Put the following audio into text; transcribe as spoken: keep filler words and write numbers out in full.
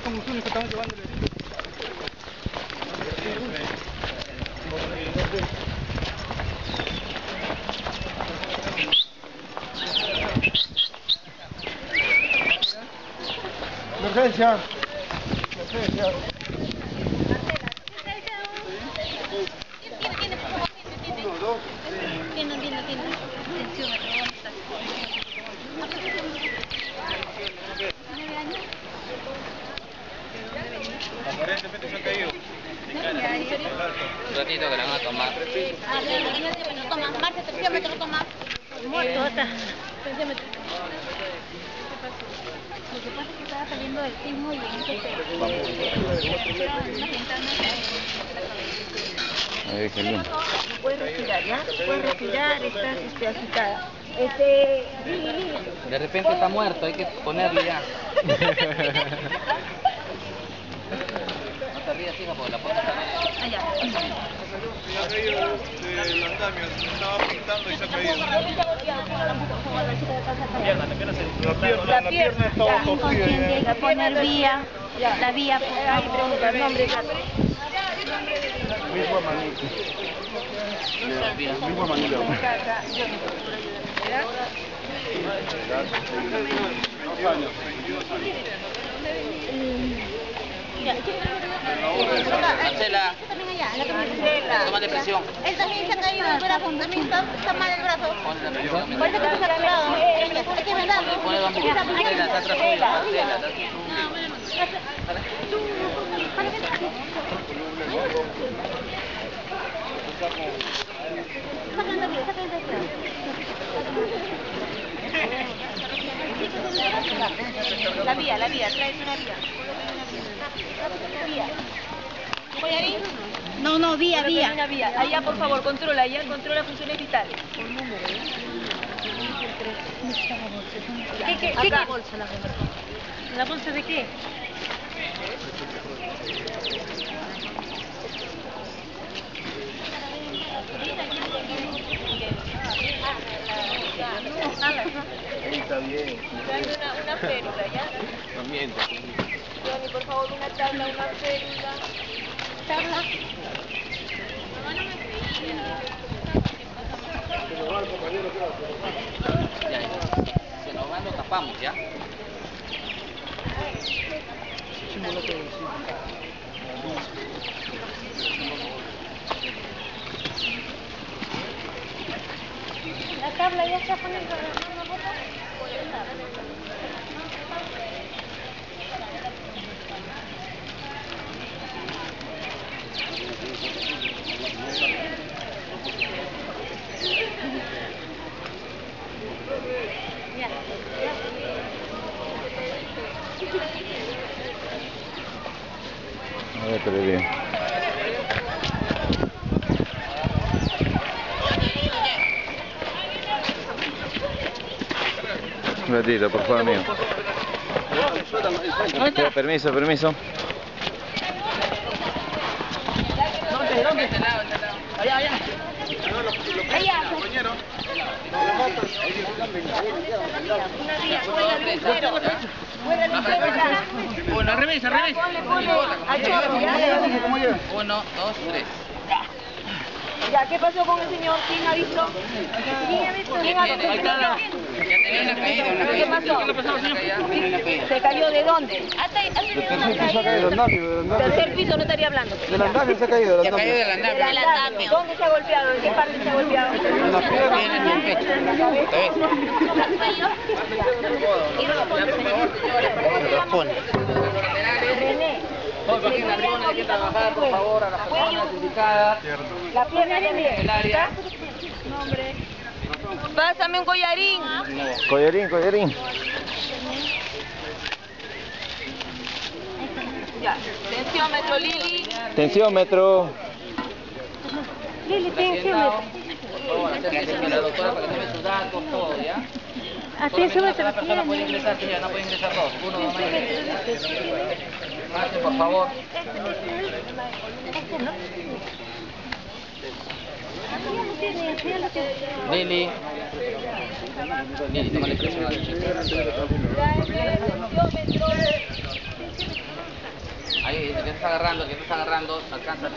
convulsiones que estamos llevándole. Emergencia. Emergencia. Tiene, tiene, tiene. Tensiómetro, ¿dónde está? ¿Nueve años? Aparentemente se ha caído. Un ratito que la van a tomar. Ah, bien, lo toma. Marcia, tensiómetro, lo toma. Muerto, está. Tensiómetro. Lo que pasa es que estaba saliendo del sismo y en eso se unas ventanas. Ahí qué lindo. Puedes respirar, ¿ya? Puedes respirar, estás este, agitada. Este... De repente está muerto, hay que ponerle ya. No te rías, hija, porque la puerta está... Allá. Se ha caído del andamio, se estaba pintando y se ha caído. La pierna, la pierna estaba torcida. La poner vía, la vía, Ahí pregunta, nombre, Misma manita. Misma manita. Marcela, toma de presión. Él también se ha caído el brazo, también está, está mal el brazo. Ponle la presión. Parece que está fracturado. Hay que vendarlo. Ponle bambú. Marcela, está atrás tuyo. Marcela, está La vía, la vía, traes una vía. Vía. ¿Collarín? No, no, vía, vía. Una vía. Allá, por favor, controla, allá controla funciones vitales. ¿Qué, qué, qué, qué bolsa la bolsa? ¿La bolsa de qué? Está bien. Dale una, una férula, ¿ya? No miente. Johnny, por favor, una tabla, una férula. ¿Tabla? ya, si nos van, lo tapamos, ¿ya? La tabla ya está poniendo la mano bota. Ya. A ver, pero bien. Un ratito, por favor, amigo. Pero, permiso, permiso. ¿Dónde? ¿Dónde? Este lado, este lado. Allá, allá. Allá. Uno, al revés, al revés. Ponle, ponle. Al chorro, ¿ya? Uno, dos, tres. Ya, ¿qué pasó con el señor? ¿Quién ha visto? ¿Quién ha visto? ¿Quién ha visto? Ahí está. Ya tenía una caída, una ¿Qué caída. pasó? ¿Qué le pasó, señor? ¿Se cayó de dónde? Hasta ahí, hasta ahí. Del tercer piso se ha caído, del andamio, del andamio. Tercer piso no estaría hablando. Del andamio se ha caído, del Se ha caído andamio. del Del andamio. andamio. ¿Dónde se ha golpeado? ¿En qué parte se ha golpeado? En la pierna. Viene en el pecho. ¿Esta vez? Pone. René. Por aquí en la tribuna hay que trabajar, por favor, a las personas indicadas. La pierna también. El área. Nombre. Pásame un collarín. Collarín, collarín. Ya. Tensiómetro, Lili. Tensiómetro. Lili, Sentado. Por favor, acérquese a la doctora para que tome sus datos, todo, ¿ya? Solamente una sola persona puede ingresar, señora, no puede ingresar dos. Uno nomás ingresa. Marche, por favor. Lili. Lili, tómale presión al chico. Ahí, el que está agarrando, el que está agarrando, alcánzate.